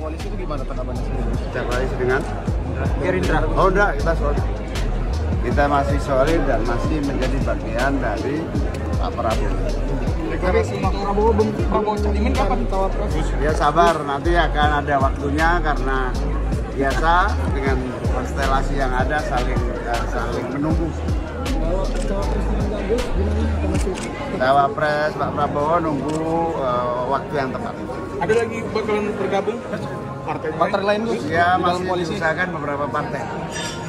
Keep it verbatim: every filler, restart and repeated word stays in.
koalisi itu gimana tanggapannya sendiri? Bicara koalisi dengan Gerindra. Oh enggak, kita solid. Kita masih solid dan masih menjadi bagian dari Pak Prabowo. Deklarasi Pak Prabowo, Prabowo Caimin kapan cawapres? Ya sabar, nanti akan ada waktunya karena biasa dengan konstelasi yang ada saling uh, saling menunggu. Kalau cawapresnya nggak Gus, gimana? Masih Cawapres Pak Prabowo nunggu uh, waktu yang tepat. Ada lagi bakalan bergabung partai partai lain Gus? Ya di dalam masih koalisi. diusahakan beberapa partai.